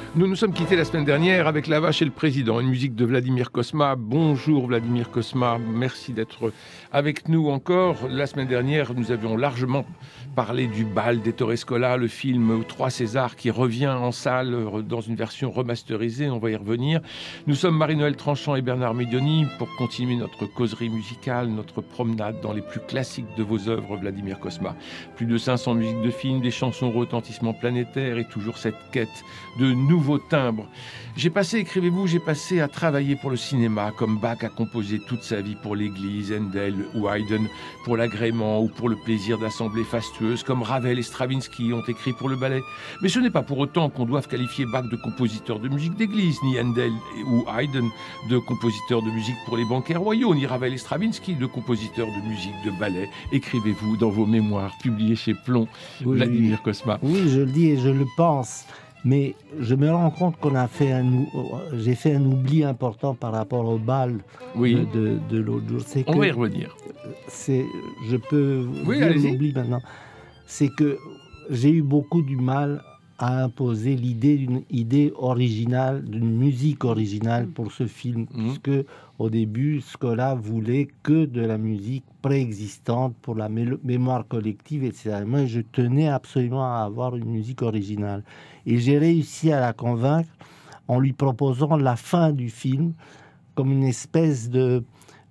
Nous nous sommes quittés la semaine dernière avec La Vache et le Président, une musique de Vladimir Cosma. Bonjour Vladimir Cosma, merci d'être avec nous encore. La semaine dernière, nous avions largement parlé du bal d'Ettore Scola, le film 3 Césars qui revient en salle dans une version remasterisée, on va y revenir. Nous sommes Marie-Noël Tranchant et Bernard Medioni pour continuer notre causerie musicale, notre promenade dans les plus classiques de vos œuvres, Vladimir Cosma. Plus de 500 musiques de films, des chansons au retentissement planétaire et toujours cette quête de nouveaux timbres. J'ai passé à travailler pour le cinéma, comme Bach a composé toute sa vie pour l'église, Handel ou Haydn pour l'agrément ou pour le plaisir d'assemblées fastueuses, comme Ravel et Stravinsky ont écrit pour le ballet. Mais ce n'est pas pour autant qu'on doive qualifier Bach de compositeur de musique d'église, ni Handel ou Haydn de compositeur de musique pour les banquets royaux, ni Ravel et Stravinsky de compositeur de musique de ballet. Écrivez-vous dans vos mémoires, publiés chez Plomb, Vladimir Cosma. Oui, je le dis et je le pense. Mais je me rends compte j'ai fait un oubli important par rapport au bal de l'autre jour. On va y revenir. Je peux dire l'oubli maintenant. C'est que j'ai eu beaucoup du mal à imposer l'idée d'une idée originale, d'une musique originale pour ce film, puisque au début, Scola voulait que de la musique préexistante pour la mémoire collective, etc. Moi, je tenais absolument à avoir une musique originale. Et j'ai réussi à la convaincre en lui proposant la fin du film comme une espèce de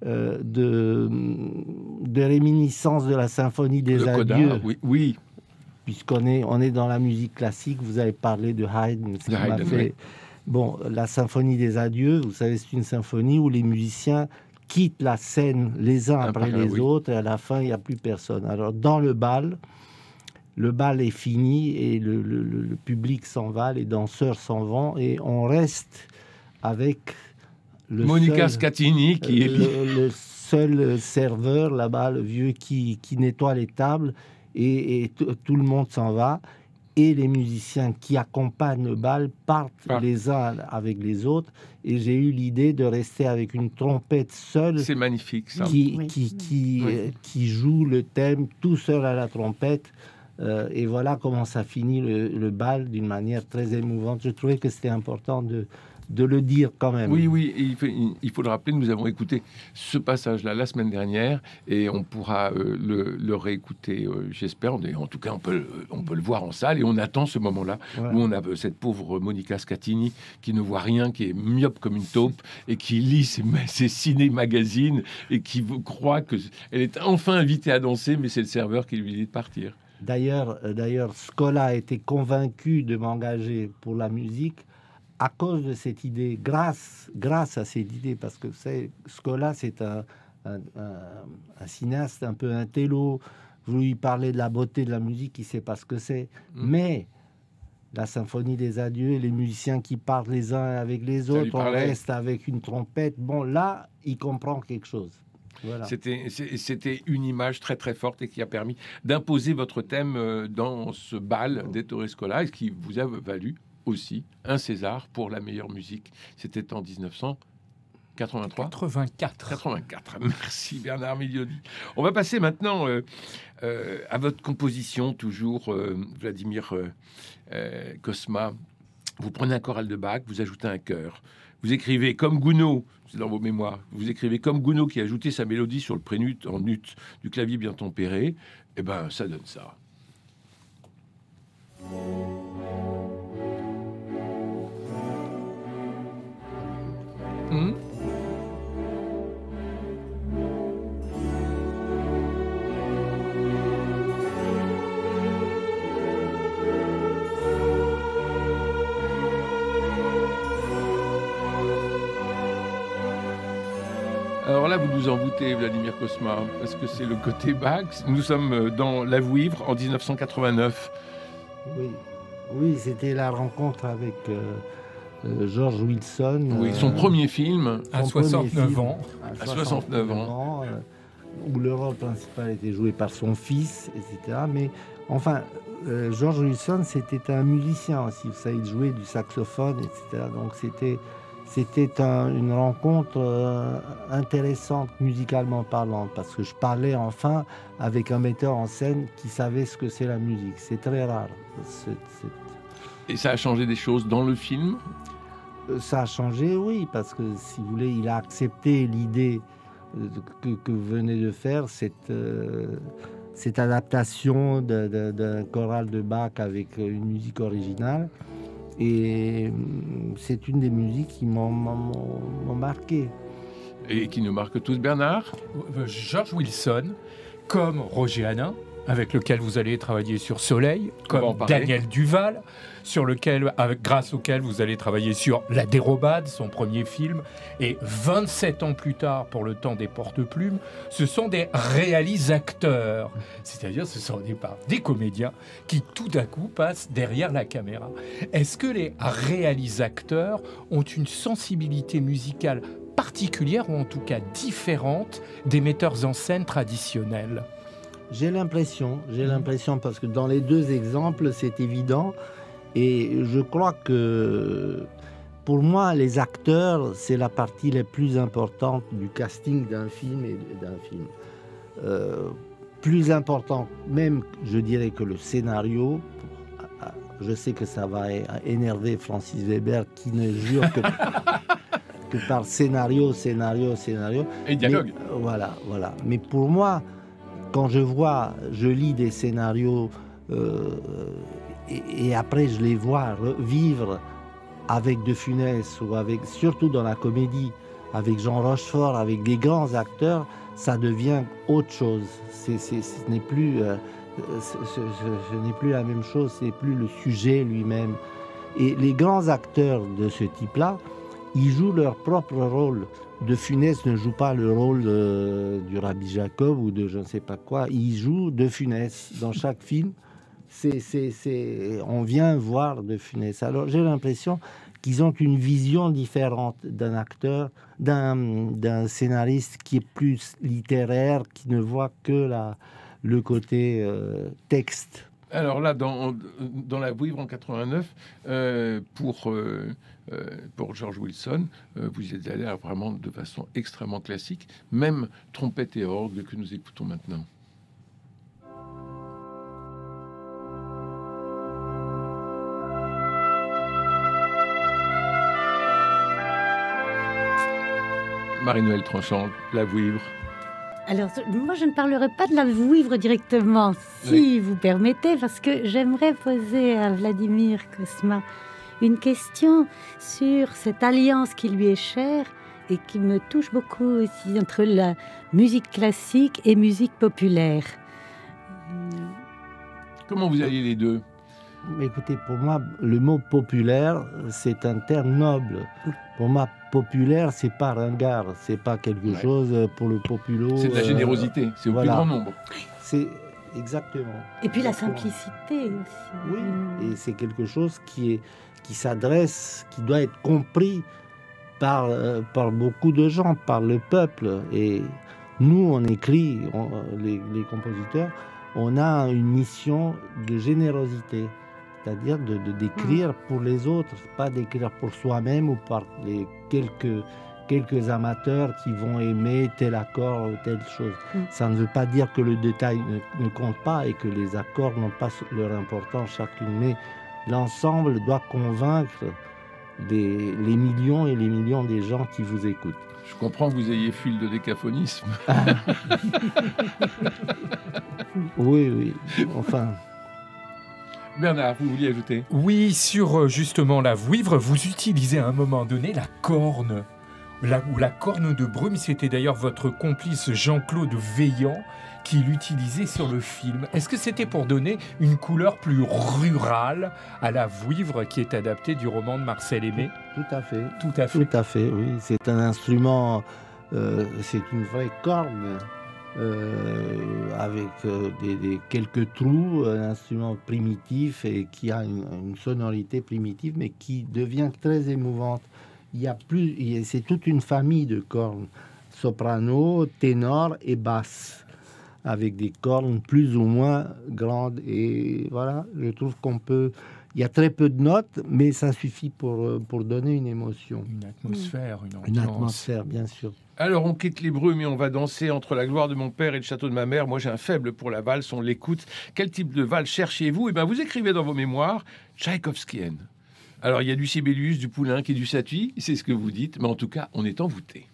réminiscence de la symphonie des adieux. Oui. Puisqu'on est dans la musique classique, vous avez parlé de Haydn, ce qui m'a fait... Bon, la symphonie des adieux, vous savez, c'est une symphonie où les musiciens quittent la scène les uns après les autres, et à la fin, il n'y a plus personne. Alors, dans le bal est fini, et le public s'en va, les danseurs s'en vont, et on reste avec Monica Scatini, qui est le seul serveur là-bas, le vieux qui nettoie les tables, et tout le monde s'en va, et les musiciens qui accompagnent le bal partent les uns avec les autres, et j'ai eu l'idée de rester avec une trompette seule. C'est magnifique, ça. Qui joue le thème tout seul à la trompette, et voilà comment ça finit le bal d'une manière très émouvante. Je trouvais que c'était important de le dire quand même. Oui, il faut le rappeler, nous avons écouté ce passage-là la semaine dernière, et on pourra le réécouter, j'espère. En tout cas, on peut le voir en salle, et on attend ce moment-là où on a cette pauvre Monica Scatini qui ne voit rien, qui est myope comme une taupe, et qui lit ses ciné-magazines, et qui croit qu'elle est enfin invitée à danser, mais c'est le serveur qui lui dit de partir. D'ailleurs, Scola a été convaincu de m'engager pour la musique à cause de cette idée, grâce à cette idée, parce que Scola, c'est un cinéaste un peu intello. Vous lui parlez de la beauté de la musique, il ne sait pas ce que c'est. Mais la symphonie des adieux, les musiciens qui parlent les uns avec les autres, on reste avec une trompette. Bon, là, il comprend quelque chose. Voilà. C'était une image très très forte et qui a permis d'imposer votre thème dans ce bal d'Ettore Scola, et qui vous a valu aussi un César pour la meilleure musique. C'était en 1984. Merci Bernard Medioni. On va passer maintenant à votre composition, toujours Vladimir Cosma. Vous prenez un choral de Bach, vous ajoutez un chœur. Vous écrivez comme Gounod, c'est dans vos mémoires, vous écrivez comme Gounod qui a ajouté sa mélodie sur le prélude en ut du clavier bien tempéré. Et ben, ça donne ça. Alors là, vous nous envoûtez, Vladimir Cosma, parce que c'est le côté Bach. Nous sommes dans La Vouivre en 1989. Oui, c'était la rencontre avec George Wilson. Oui, son premier film. À 69 ans. À 69 ans. Où le rôle principal était joué par son fils, etc. Mais enfin, George Wilson, c'était un musicien aussi. Ça, il jouait du saxophone, etc. Donc c'était une rencontre intéressante musicalement parlant, parce que je parlais enfin avec un metteur en scène qui savait ce que c'est la musique. C'est très rare. Et ça a changé des choses dans le film? Ça a changé, oui, parce que, si vous voulez, il a accepté l'idée que venait de faire cette adaptation d'un choral de Bach avec une musique originale. Et c'est une des musiques qui m'ont marqué. Et qui nous marque tous, Bernard? George Wilson, comme Roger Hanin, avec lequel vous allez travailler sur Soleil, comme Daniel Duval, grâce auquel vous allez travailler sur La Dérobade, son premier film, et 27 ans plus tard, pour Le Temps des Porte-Plumes, ce sont des réalisateurs, c'est-à-dire ce sont des comédiens qui tout à coup passent derrière la caméra. Est-ce que les réalisateurs ont une sensibilité musicale particulière, ou en tout cas différente, des metteurs en scène traditionnels? J'ai l'impression, parce que dans les deux exemples, c'est évident. Et je crois que, pour moi, les acteurs, c'est la partie la plus importante du casting d'un film et d'un film. Plus important même, je dirais, que le scénario. Je sais que ça va énerver Francis Weber, qui ne jure que par scénario. Et dialogue. Mais, voilà. Mais pour moi, quand je lis des scénarios et après je les vois vivre avec De Funès, ou surtout dans la comédie, avec Jean Rochefort, avec des grands acteurs, ça devient autre chose. Ce n'est plus la même chose, ce n'est plus le sujet lui-même. Et les grands acteurs de ce type-là, ils jouent leur propre rôle. De Funès ne joue pas le rôle du Rabbi Jacob ou de je ne sais pas quoi. Il joue De Funès dans chaque film. On vient voir De Funès. Alors j'ai l'impression qu'ils ont une vision différente d'un acteur, d'un scénariste qui est plus littéraire, qui ne voit que le côté texte. Alors là, dans La Vouivre en 89, pour George Wilson, vous y êtes allé vraiment de façon extrêmement classique, même trompette et orgue que nous écoutons maintenant. Marie-Noëlle Tranchant, La Vouivre. Alors, moi, je ne parlerai pas de La Vouivre directement, si vous permettez, parce que j'aimerais poser à Vladimir Cosma une question sur cette alliance qui lui est chère et qui me touche beaucoup aussi, entre la musique classique et musique populaire. Comment vous alliez les deux? Écoutez, pour moi, le mot populaire, c'est un terme noble. Pour moi, populaire, c'est pas ringard, c'est pas quelque chose pour le populo. C'est de la générosité, c'est au plus grand nombre. C'est exactement. Et puis la simplicité aussi. Oui, et c'est quelque chose qui s'adresse, qui doit être compris par beaucoup de gens, par le peuple. Et nous, on écrit, les compositeurs, on a une mission de générosité. C'est-à-dire d'écrire pour les autres, pas d'écrire pour soi-même ou par les quelques amateurs qui vont aimer tel accord ou telle chose. Ça ne veut pas dire que le détail ne compte pas et que les accords n'ont pas leur importance chacune, mais l'ensemble doit convaincre les millions et les millions des gens qui vous écoutent. Je comprends que vous ayez fui le dodécaphonisme. Oui, enfin... Bernard, vous vouliez ajouter? Oui, sur justement La Vouivre, vous utilisez à un moment donné la corne, ou la corne de brume. C'était d'ailleurs votre complice Jean-Claude Veillant qui l'utilisait sur le film. Est-ce que c'était pour donner une couleur plus rurale à La Vouivre, qui est adaptée du roman de Marcel Aimé? Tout à fait. Tout à fait. Tout à fait, oui. C'est un instrument, c'est une vraie corne. Avec quelques trous, un instrument primitif et qui a une sonorité primitive, mais qui devient très émouvante. C'est toute une famille de cornes, soprano, ténor et basse, avec des cornes plus ou moins grandes. Et voilà, je trouve Il y a très peu de notes, mais ça suffit pour donner une émotion. Une atmosphère, une ambiance. Une atmosphère, bien sûr. Alors, on quitte les brumes et on va danser entre la gloire de mon père et le château de ma mère. Moi, j'ai un faible pour la valse, on l'écoute. Quel type de valse cherchez-vous ? Eh bien, vous écrivez dans vos mémoires tchaïkovskienne. Alors, il y a du Sibelius, du Poulenc et du Satie, c'est ce que vous dites, mais en tout cas, on est envoûté.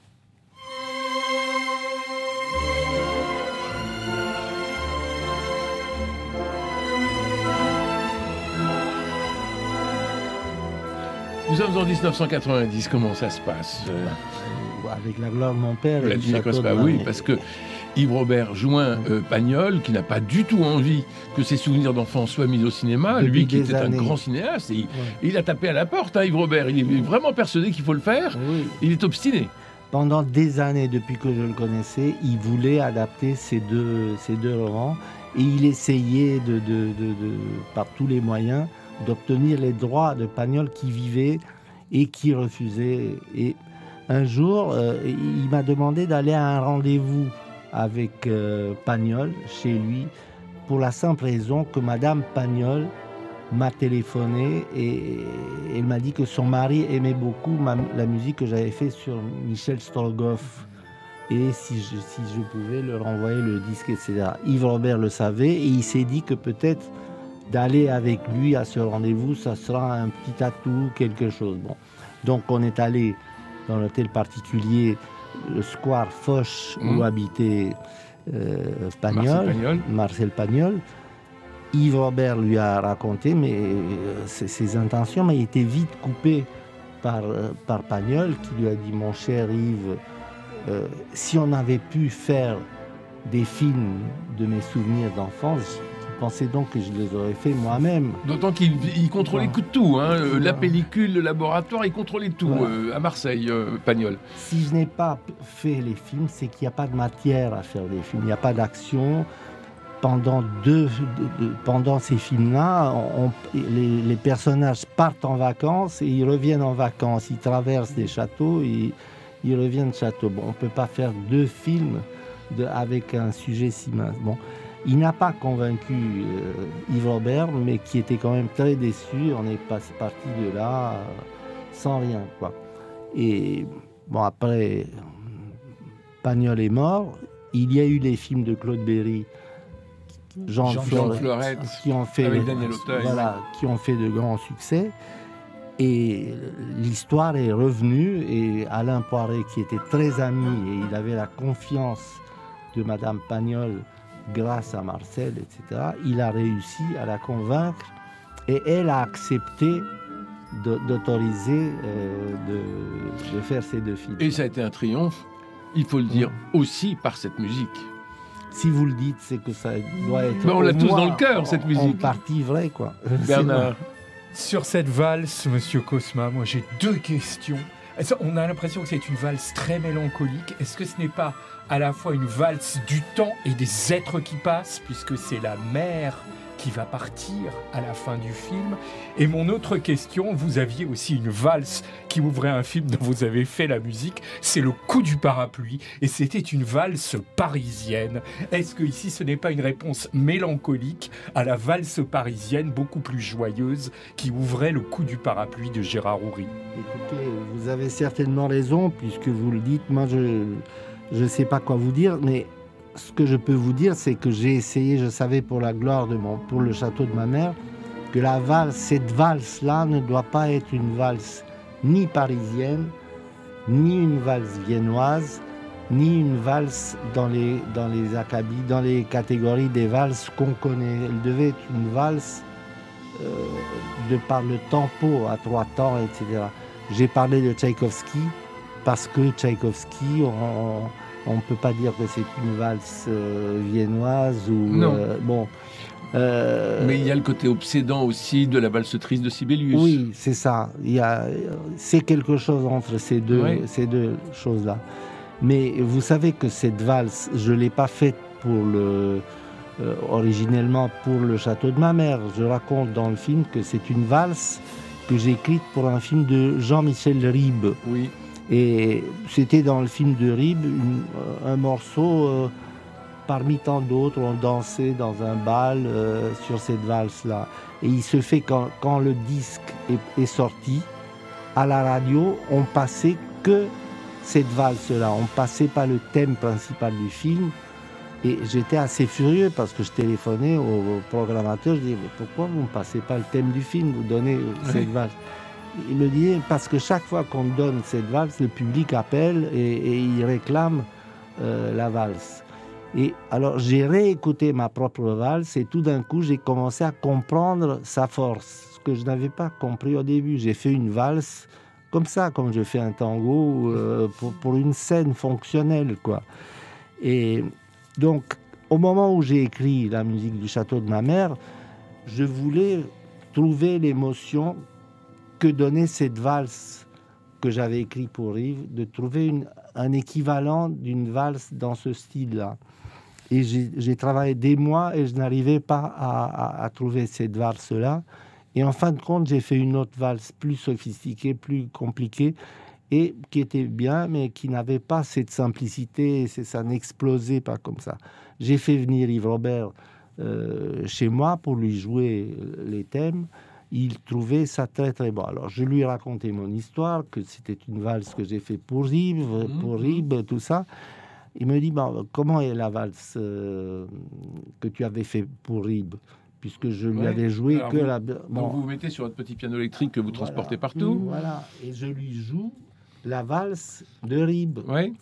Nous sommes en 1990, comment ça se passe Avec la gloire de mon père. Oui, parce que Yves Robert joint Pagnol, qui n'a pas du tout envie que ses souvenirs d'enfance soient mis au cinéma, lui qui était un grand cinéaste, et il a tapé à la porte, Yves Robert, il est vraiment persuadé qu'il faut le faire, il est obstiné. Pendant des années, depuis que je le connaissais, il voulait adapter ces deux romans, et il essayait par tous les moyens d'obtenir les droits de Pagnol qui vivait et qui refusait. Et un jour, il m'a demandé d'aller à un rendez-vous avec Pagnol chez lui, pour la simple raison que Madame Pagnol m'a téléphoné et elle m'a dit que son mari aimait beaucoup la musique que j'avais faite sur Michel Strogoff. Et si je pouvais leur envoyer le disque, etc. Yves Robert le savait et il s'est dit que peut-être d'aller avec lui à ce rendez-vous, ça sera un petit atout, quelque chose. Bon. Donc on est allé dans l'hôtel particulier, le Square Foch, où habitait Marcel Pagnol. Yves Robert lui a raconté ses intentions, mais il était vite coupé par Pagnol, qui lui a dit « Mon cher Yves, si on avait pu faire des films de mes souvenirs d'enfance, je pensais donc que je les aurais fait moi-même. » D'autant qu'il contrôlait tout, hein, la pellicule, le laboratoire, il contrôlait tout à Marseille, Pagnol. Si je n'ai pas fait les films, c'est qu'il n'y a pas de matière à faire des films, il n'y a pas d'action. Pendant ces films-là, les personnages partent en vacances et ils reviennent en vacances. Ils traversent des châteaux et ils reviennent de château. Bon, on ne peut pas faire 2 films avec un sujet si mince. Bon, il n'a pas convaincu Yves Robert, mais qui était quand même très déçu. On est parti de là sans rien, quoi. Et bon, après, Pagnol est mort. Il y a eu les films de Claude Berry, Jean Florette, qui ont fait de grands succès. Et l'histoire est revenue, et Alain Poiret, qui était très ami, et il avait la confiance de Madame Pagnol grâce à Marcel, etc., il a réussi à la convaincre, et elle a accepté d'autoriser de faire ces 2 films. Et ça a été un triomphe, il faut le dire, aussi par cette musique. Si vous le dites, c'est que ça doit être... on l'a tous dans le cœur, cette musique. En partie vrai, quoi. Bernard. Sur cette valse, Monsieur Cosma, moi j'ai 2 questions. On a l'impression que c'est une valse très mélancolique. Est-ce que ce n'est pas à la fois une valse du temps et des êtres qui passent, puisque c'est la mère qui va partir à la fin du film? Et mon autre question, vous aviez aussi une valse qui ouvrait un film dont vous avez fait la musique, c'est Le coup du parapluie, et c'était une valse parisienne. Est-ce que ici ce n'est pas une réponse mélancolique à la valse parisienne beaucoup plus joyeuse qui ouvrait Le coup du parapluie de Gérard Houry? Écoutez, vous avez certainement raison, puisque vous le dites. Moi, je ne sais pas quoi vous dire, mais ce que je peux vous dire, c'est que j'ai essayé, je savais pour la gloire pour le château de ma mère, que cette valse-là ne doit pas être une valse ni parisienne, ni une valse viennoise, ni une valse dans les acabits, dans les catégories des valses qu'on connaît. Elle devait être une valse de par le tempo à 3 temps, etc. J'ai parlé de Tchaïkovski parce que Tchaïkovski, on ne peut pas dire que c'est une valse viennoise ou... Non. Mais il y a le côté obsédant aussi de la valse triste de Sibelius. Oui, c'est ça. C'est quelque chose entre ces deux choses-là. Mais vous savez que cette valse, je ne l'ai pas faite originellement pour le château de ma mère. Je raconte dans le film que c'est une valse que j'ai écrite pour un film de Jean-Michel Ribes. Oui. Et c'était dans le film de Ribes un morceau parmi tant d'autres. On dansait dans un bal sur cette valse-là. Et il se fait quand le disque est sorti, à la radio, on passait que cette valse-là. On passait pas le thème principal du film. Et j'étais assez furieux parce que je téléphonais au programmateur. Je disais, mais pourquoi vous ne passez pas le thème du film, vous donnez cette valse? Il me disait, parce que chaque fois qu'on donne cette valse, le public appelle et il réclame la valse. Et alors j'ai réécouté ma propre valse et tout d'un coup j'ai commencé à comprendre sa force, ce que je n'avais pas compris au début. J'ai fait une valse comme ça, comme je fais un tango pour une scène fonctionnelle, quoi. Et donc, au moment où j'ai écrit la musique du Château de ma mère, je voulais trouver l'émotion que donnait cette valse que j'avais écrite pour Rive, de trouver un équivalent d'une valse dans ce style-là. Et j'ai travaillé des mois et je n'arrivais pas à trouver cette valse-là. Et en fin de compte, j'ai fait une autre valse plus sophistiquée, plus compliquée, et qui était bien, mais qui n'avait pas cette simplicité, ça n'explosait pas comme ça. J'ai fait venir Yves Robert chez moi pour lui jouer les thèmes. Il trouvait ça très très bon. Alors je lui racontais mon histoire, que c'était une valse que j'ai fait pour Rib, tout ça. Il me dit, bon, comment est la valse que tu avais fait pour Rib? Puisque je lui avais joué que la... Bon. Donc vous mettez sur votre petit piano électrique que vous transportez partout. Voilà, et je lui joue la valse de Rib. Oui.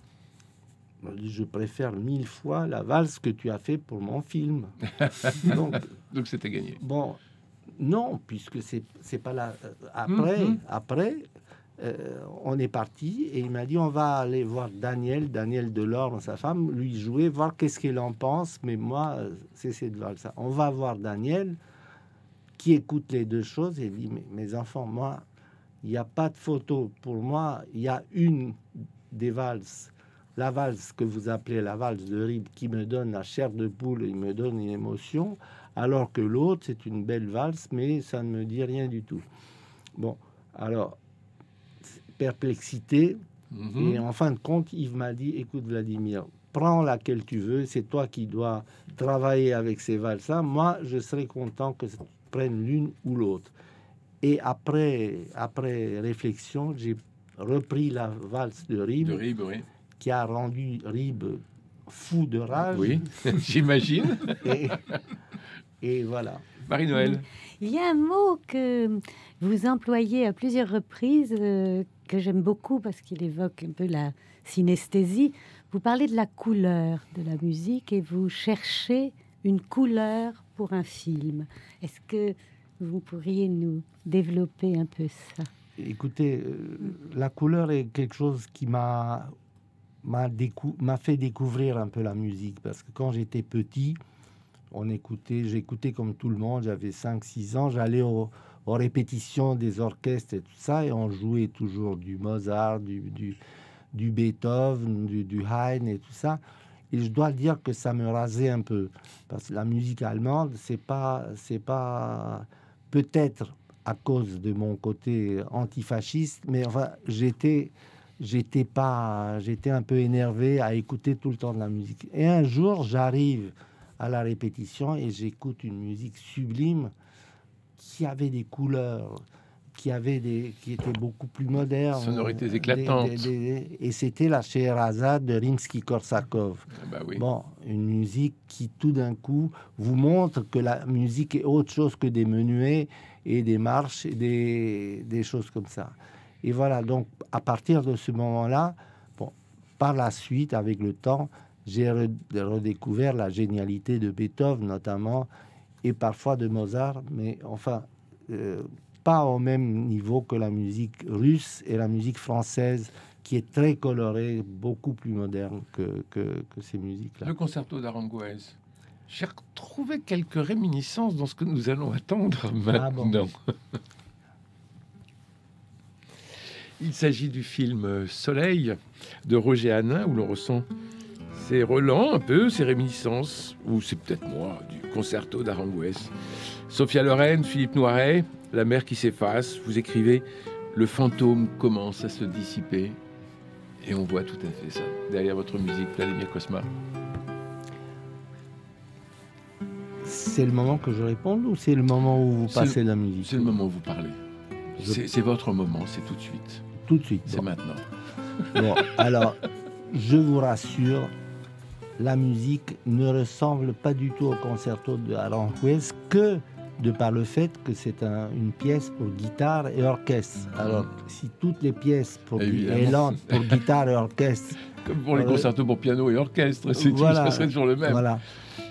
Je préfère 1000 fois la valse que tu as fait pour mon film. Donc c'était gagné. Bon, non, puisque c'est pas là. Après, on est parti et il m'a dit on va aller voir Daniel Delorme, sa femme, lui jouer, voir qu'est-ce qu'il en pense. Mais moi, c'est cette valse. On va voir Daniel qui écoute les deux choses et dit mais mes enfants, moi, il n'y a pas de photo. Pour moi, il y a une des valses. La valse que vous appelez la valse de Rib qui me donne la chair de poule, il me donne une émotion, alors que l'autre, c'est une belle valse, mais ça ne me dit rien du tout. Bon, alors, perplexité. Et en fin de compte, Yves m'a dit, écoute Vladimir, prends laquelle tu veux, c'est toi qui dois travailler avec ces valses-là. Moi, je serais content que tu prennes l'une ou l'autre. Et après réflexion, j'ai repris la valse de Rib, oui, qui a rendu Rib fou de rage. Oui, j'imagine. Et voilà. Marie-Noël. Il y a un mot que vous employez à plusieurs reprises que j'aime beaucoup parce qu'il évoque un peu la synesthésie. Vous parlez de la couleur de la musique et vous cherchez une couleur pour un film. Est-ce que vous pourriez nous développer un peu ça? Écoutez, la couleur est quelque chose qui m'a fait découvrir un peu la musique, parce que quand j'étais petit, j'écoutais comme tout le monde, j'avais 5-6 ans, j'allais aux répétitions des orchestres et tout ça, et on jouait toujours du Mozart, du Beethoven, du Haydn et tout ça. Et je dois dire que ça me rasait un peu, parce que la musique allemande, c'est pas peut-être à cause de mon côté antifasciste, mais enfin, j'étais un peu énervé à écouter tout le temps de la musique. Et un jour, j'arrive à la répétition et j'écoute une musique sublime qui avait des couleurs, qui étaient beaucoup plus modernes. Sonorités éclatantes. Et c'était la Scheherazade de Rimsky-Korsakov. Ah bah oui. Bon, une musique qui tout d'un coup vous montre que la musique est autre chose que des menuets et des marches et des choses comme ça. Et voilà, donc à partir de ce moment-là, bon, par la suite, avec le temps, j'ai redécouvert la génialité de Beethoven notamment, et parfois de Mozart, mais enfin, pas au même niveau que la musique russe et la musique française, qui est très colorée, beaucoup plus moderne que ces musiques-là. Le concerto d'Aranjuez. J'ai retrouvé quelques réminiscences dans ce que nous allons attendre maintenant. Ah bon. Il s'agit du film Soleil de Roger Hanin, où l'on ressent ces relents un peu, ces réminiscences, ou c'est peut-être moi, du concerto d'Aranjuez. Sophia Loren, Philippe Noiret, La mer qui s'efface, vous écrivez « Le fantôme commence à se dissiper ». Et on voit tout à fait ça derrière votre musique, Vladimir Cosma. C'est le moment que je réponde ou c'est le moment où vous passez la musique? C'est le moment où vous parlez. C'est votre moment, c'est tout de suite. Tout de suite. C'est bon. maintenant. Bon, alors, je vous rassure, la musique ne ressemble pas du tout au concerto de Aranjuez que de par le fait que c'est une pièce pour guitare et orchestre. Alors, si toutes les pièces pour guitare et orchestre... Comme pour les concertos pour piano et orchestre, ça serait toujours le même. Voilà.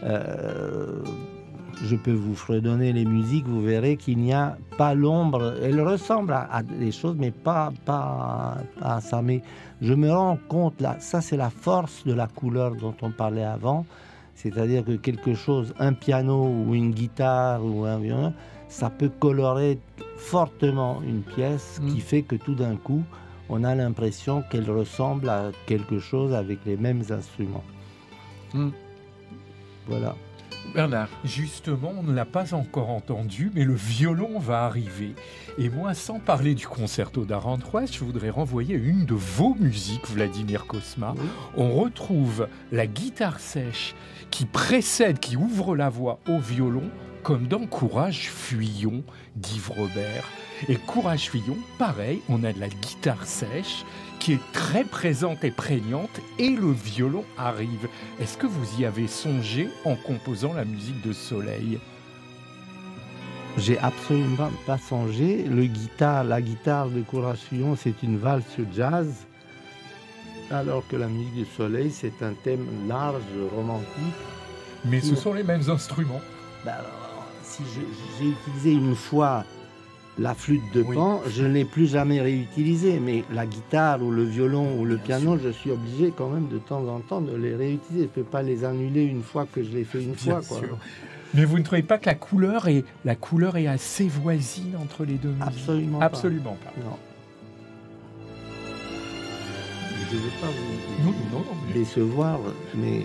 Je peux vous fredonner les musiques, vous verrez qu'il n'y a pas l'ombre. Elles ressemblent à des choses, mais pas à ça. Mais je me rends compte, là, ça c'est la force de la couleur dont on parlait avant. C'est-à-dire que quelque chose, un piano ou une guitare ou un violon, ça peut colorer fortement une pièce qui fait que tout d'un coup, on a l'impression qu'elle ressemble à quelque chose avec les mêmes instruments. Voilà. Bernard. Justement, on ne l'a pas encore entendu, mais le violon va arriver. Et moi, sans parler du concerto d'Aranjuez, je voudrais renvoyer une de vos musiques, Vladimir Cosma. Oui. On retrouve la guitare sèche qui précède, qui ouvre la voie au violon, comme dans Courage Fuyons d'Yves Robert. Et Courage Fuyons, pareil, on a de la guitare sèche qui est très présente et prégnante, et le violon arrive. Est-ce que vous y avez songé en composant la musique de Soleil? J'ai absolument pas songé. La guitare de Courage Fuyons, c'est une valse jazz, alors que la musique du Soleil, c'est un thème large, romantique. Mais ce sont les mêmes instruments. Alors, si j'ai utilisé une fois la flûte de Pan, je ne l'ai plus jamais réutilisée, mais la guitare ou le violon ou le piano, je suis obligé quand même de temps en temps de les réutiliser. Je ne peux pas les annuler une fois que je l'ai fait une fois. Quoi. Mais vous ne trouvez pas que la couleur est assez voisine entre les deux musiques? Absolument pas. Non. Je ne veux pas vous décevoir, mais...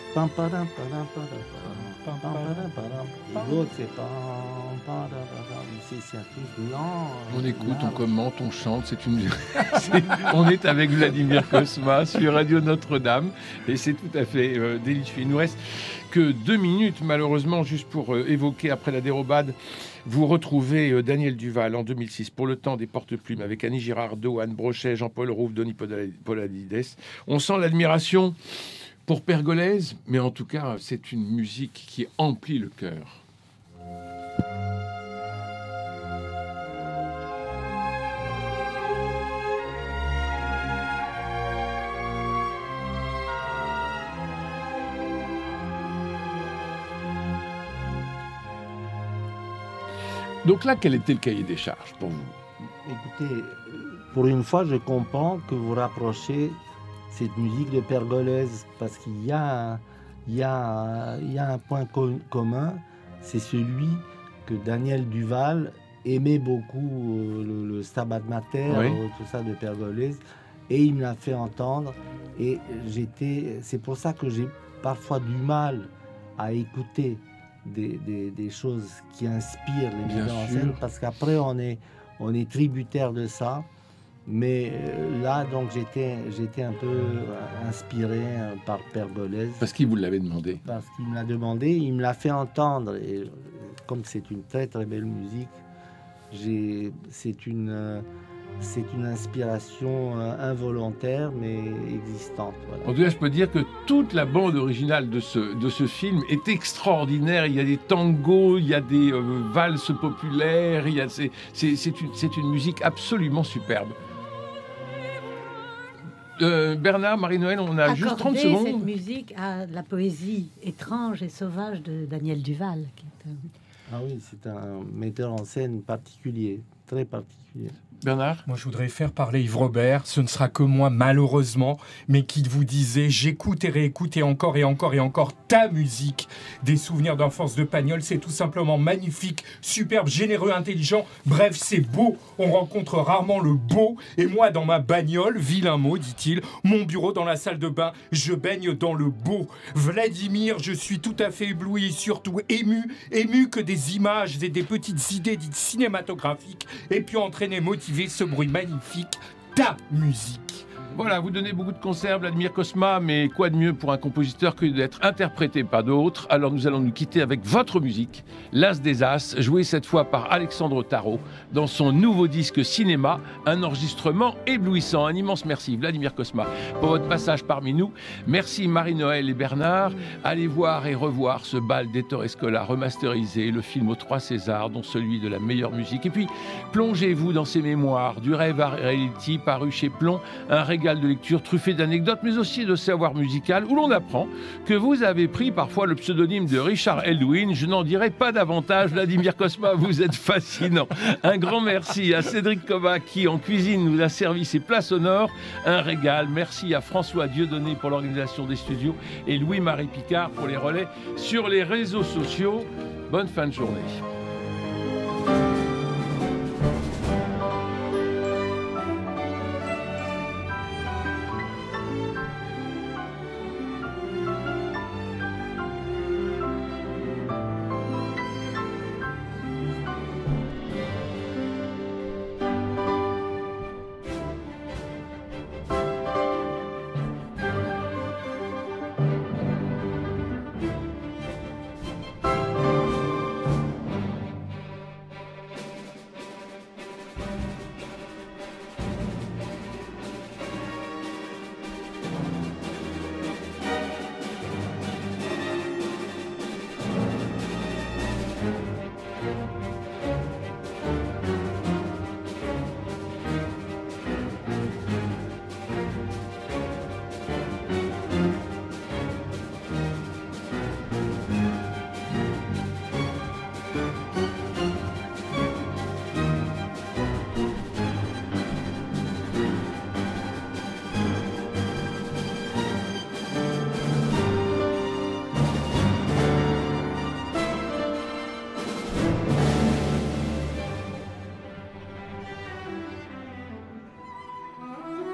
On écoute, on commente, on chante. On est avec Vladimir Cosma sur Radio Notre-Dame et c'est tout à fait délicieux. Il nous reste que 2 minutes, malheureusement, juste pour évoquer après la dérobade. Vous retrouvez Daniel Duval en 2006 pour Le Temps des Porte-Plumes avec Annie Girardot, Anne Brochet, Jean-Paul Rouve, Denis Podalides. On sent l'admiration pour Pergolèse, mais en tout cas, c'est une musique qui emplit le cœur. Donc là, quel était le cahier des charges pour vous? Écoutez, pour une fois, je comprends que vous rapprochez cette musique de Pergolèse, parce qu'il y a un point commun, c'est celui que Daniel Duval aimait beaucoup, le Stabat Mater, tout ça de Pergolèse, et il me l'a fait entendre, et c'est pour ça que j'ai parfois du mal à écouter des choses qui inspirent les metteurs en scène, parce qu'après on est tributaire de ça. Mais là, donc, j'étais un peu inspiré par Pergolèse. Parce qu'il vous l'avait demandé. Parce qu'il me l'a demandé, il me l'a fait entendre. Et comme c'est une très très belle musique, c'est une inspiration involontaire, mais existante. Voilà. En tout cas, je peux dire que toute la bande originale de ce film est extraordinaire. Il y a des tangos, il y a des valses populaires, c'est une musique absolument superbe. Bernard, Marie-Noël, on a juste 30 secondes. Cette musique à la poésie étrange et sauvage de Daniel Duval. Ah oui, c'est un metteur en scène particulier, très particulier. Bernard? Moi, je voudrais faire parler Yves Robert. Ce ne sera que moi, malheureusement, mais qui vous disait « J'écoute et réécoute et encore et encore et encore ta musique. » Des souvenirs d'enfance de Pagnol, c'est tout simplement magnifique, superbe, généreux, intelligent. Bref, c'est beau. On rencontre rarement le beau. Et moi, dans ma bagnole, vilain mot, dit-il, mon bureau dans la salle de bain, je baigne dans le beau. Vladimir, je suis tout à fait ébloui et surtout ému que des images et des petites idées dites cinématographiques aient pu entraîner, motiver ce bruit magnifique, ta musique. Voilà, vous donnez beaucoup de concerts, Vladimir Cosma, mais quoi de mieux pour un compositeur que d'être interprété par d'autres? Alors nous allons nous quitter avec votre musique, L'As des As, jouée cette fois par Alexandre Tarot dans son nouveau disque Cinéma, un enregistrement éblouissant. Un immense merci, Vladimir Cosma, pour votre passage parmi nous. Merci Marie-Noël et Bernard. Allez voir et revoir ce bal d'Ettore Scola remasterisé, le film aux 3 Césars, dont celui de la meilleure musique. Et puis, plongez-vous dans ses mémoires, du rêve à réalité, paru chez Plomb, un régal de lecture truffé d'anecdotes, mais aussi de savoir musical, où l'on apprend que vous avez pris parfois le pseudonyme de Richard Elwin. Je n'en dirai pas davantage. Vladimir Cosma, vous êtes fascinant. Un grand merci à Cédric Kovac qui, en cuisine, nous a servi ses plats sonores. Un régal. Merci à François Dieudonné pour l'organisation des studios et Louis-Marie Picard pour les relais sur les réseaux sociaux. Bonne fin de journée.